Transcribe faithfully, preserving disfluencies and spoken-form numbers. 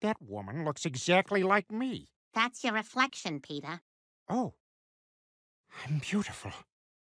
That woman looks exactly like me. That's your reflection, Peter. Oh, I'm beautiful.